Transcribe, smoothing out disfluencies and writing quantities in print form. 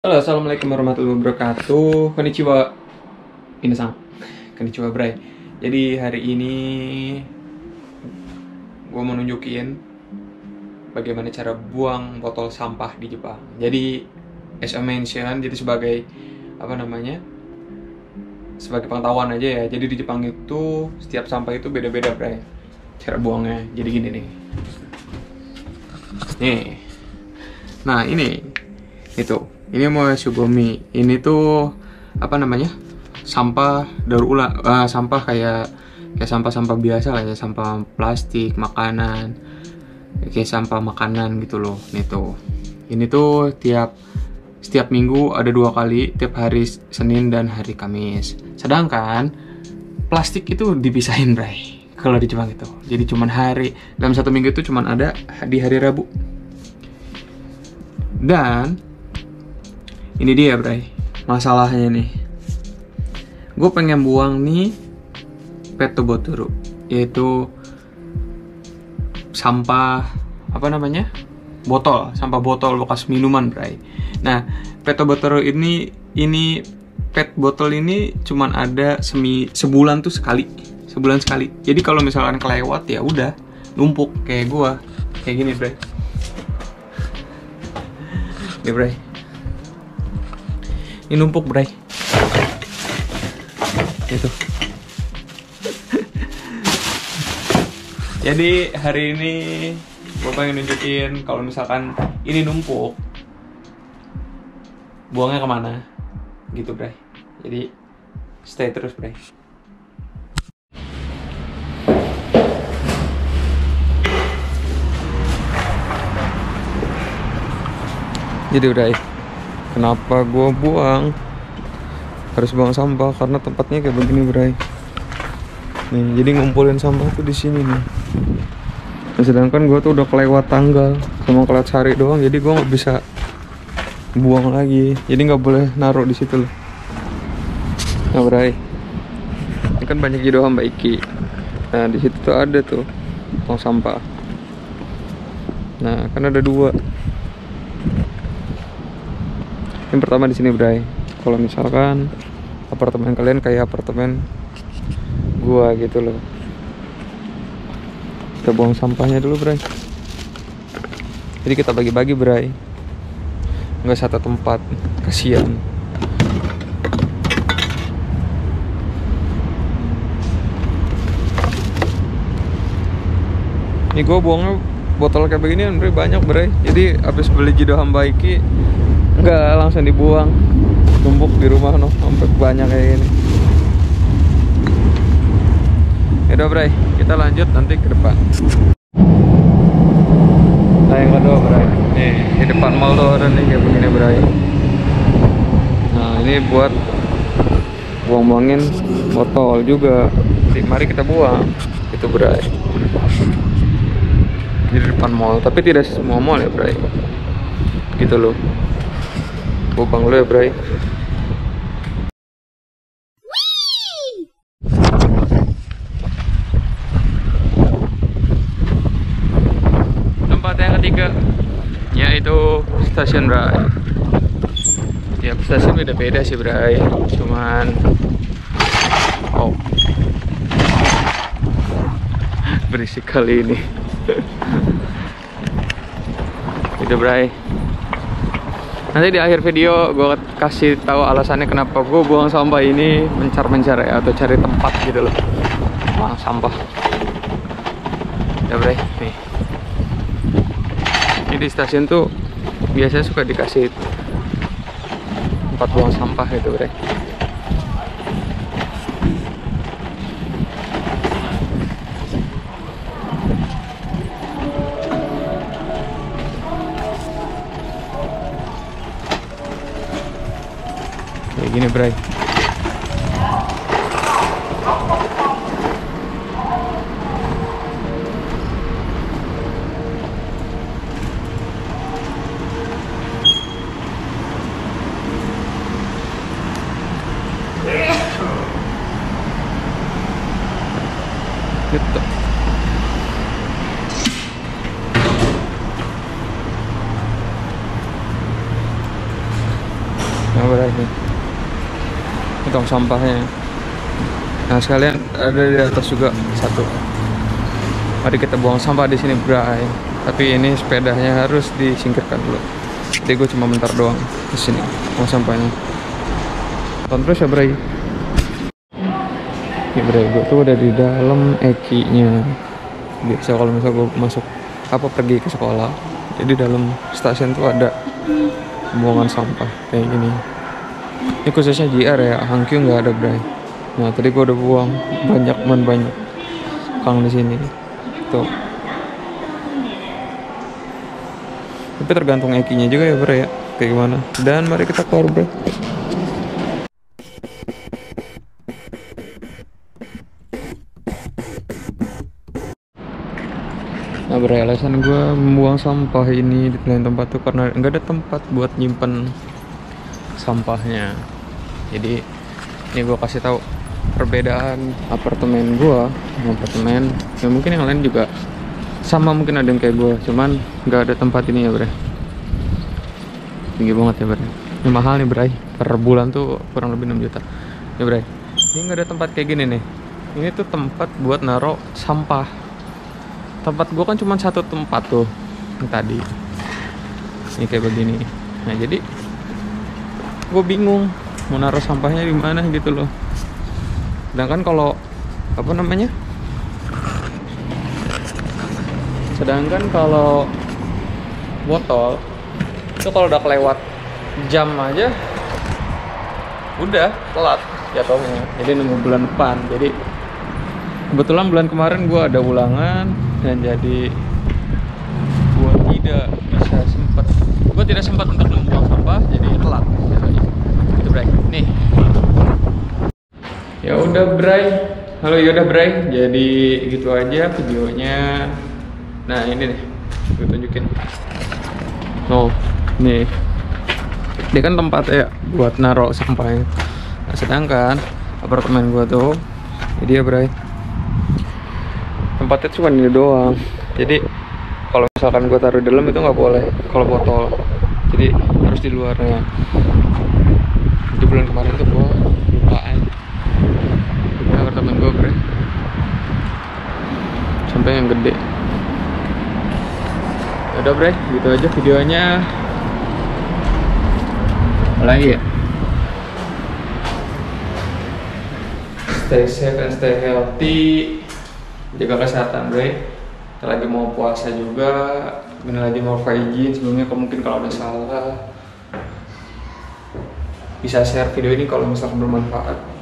Halo, assalamualaikum warahmatullahi wabarakatuh. Konnichiwa, minasan. Konnichiwa, bray. Jadi hari ini gue mau nunjukin bagaimana cara buang botol sampah di Jepang. Jadi, as I mentioned, jadi sebagai sebagai pengetahuan aja ya. Jadi di Jepang itu setiap sampah itu beda-beda, bray. Cara buangnya. Jadi gini nih. Nih. Nah ini itu. Ini mau Shugomi. Ini tuh sampah daur ulang, sampah kayak sampah-sampah biasa lah ya, sampah plastik, makanan, kayak sampah makanan gitu loh. Nih tuh. Ini tuh setiap minggu ada 2 kali, tiap hari Senin dan hari Kamis. Sedangkan plastik itu dipisahin, bray. Kalau di Jepang itu. Jadi cuman dalam 1 minggu itu cuman ada di hari Rabu. Dan ini dia, bray, masalahnya nih. Gue pengen buang nih petobotoro, yaitu sampah sampah botol bekas minuman, bray. Nah, petobotoro ini pet botol ini cuman ada sebulan sekali. Jadi kalau misalkan kelewat ya udah numpuk kayak gua, kayak gini, bray. Nih, bray. Ini numpuk, bray. Itu. Jadi hari ini gue pengen nunjukin kalau misalkan ini numpuk, buangnya kemana, gitu, bray. Jadi stay terus, bray. Jadi, bray, kenapa gue harus buang sampah? Karena tempatnya kayak begini, bray. Nih, jadi ngumpulin sampah tuh di sini nih. Nah, sedangkan gue tuh udah kelewat tanggal, cuma kelewat sehari doang, jadi gue nggak bisa buang lagi. Jadi nggak boleh naruh di situ loh. Nah, bray, ini kan banyak Jido Hamba Iki. Nah, di situ tuh ada tuh tong sampah. Nah, kan ada 2. Yang pertama di sini, bray. Kalau misalkan apartemen kalian kayak apartemen gua gitu loh, kita buang sampahnya dulu, bray. Jadi kita bagi-bagi, bray, nggak satu tempat, kasihan. Ini gua buangnya botol kayak begini, bray, banyak, bray. Jadi habis beli Jido Hamba Iki nggak langsung dibuang, tumpuk di rumah no, sampai banyak kayak gini. Yaudah, bray, kita lanjut nanti ke depan. Nah, yang kedua, bray, nih di depan mall tuh ada nih kayak begini, bray. Nah, ini buat buang-buangin botol juga. Jadi mari kita buang, itu, bray. Di depan mall, tapi tidak semua mall ya, bray. Gitu loh. Bubang lu ya, bray. Tempat yang ketiga yaitu stasiun, bray. Tiap stasiun beda-beda sih, bray. Cuman berisik kali ini. Itu, bray. Nanti di akhir video gue kasih tahu alasannya kenapa gue buang sampah ini mencar-mencar ya, atau cari tempat gitu loh buang sampah. Ya, bray, nih. Ini di stasiun tuh biasanya suka dikasih tempat buang sampah gitu, bray. Kayak gini, bray. Gitu. Nah berarti ini tong sampahnya. Nah sekalian ada di atas juga satu. Mari kita buang sampah di sini, Bray. Tapi ini sepedanya harus disingkirkan dulu. Jadi gue cuma bentar doang di sini buang sampahnya. Tonton terus ya, Bray. Ya, Bray, gue tuh udah di dalam Eki-nya. Biasa kalau misalnya gue masuk pergi ke sekolah, jadi dalam stasiun tuh ada pembuangan sampah kayak gini. Ini khususnya JR ya, Hangkyu nggak ada, Bray. Nah tadi gue udah buang banyak kang di sini tuh. Tapi tergantung Eki-nya juga ya, Bray ya, kayak gimana. Dan mari kita keluar, Bray. Nah, alasan gue membuang sampah ini di lain tempat tuh karena nggak ada tempat buat nyimpen sampahnya. Jadi ini gue kasih tahu perbedaan apartemen gue sama apartemen. Ya mungkin yang lain juga sama, mungkin ada yang kayak gue, cuman nggak ada tempat ini ya, Bray. Tinggi banget ya, Bray. Ini mahal nih, Bray. Per bulan tuh kurang lebih 6 juta. Ya, Bray. Ini nggak ada tempat kayak gini nih. Ini tuh tempat buat naruh sampah. Tempat gue kan cuma satu tempat tuh yang tadi. Ini kayak begini. Nah jadi gue bingung mau naruh sampahnya di mana gitu loh. Sedangkan kalau botol itu kalau udah kelewat jam aja udah telat jatuhnya. Jadi nunggu bulan depan. Jadi kebetulan bulan kemarin gue ada ulangan dan jadi gue tidak sempat untuk membuang sampah, jadi telat. Itu, Bray. Nih. Ya udah, Bray. Halo, ya udah, Bray. Jadi gitu aja videonya. Nah ini nih, gue tunjukin. Oh, nih. Dia kan tempat ya buat naruh sampahnya. Nah, sedangkan apartemen gue tuh, jadi ya, Bray, tempatnya cuma ini doang. Jadi kalau misalkan gue taruh di dalam itu nggak boleh kalau botol, jadi harus di luarnya. Di bulan kemarin tuh gue lupaan di apartemen gue, Bray, sampai yang gede. Udah, Bray, gitu aja videonya. Apalagi ya, stay safe and stay healthy. Jaga kesehatan, Bray. Kita lagi mau puasa juga. Ini lagi mau hygiene. Sebelumnya mungkin kalau ada salah bisa share video ini kalau misalkan bermanfaat.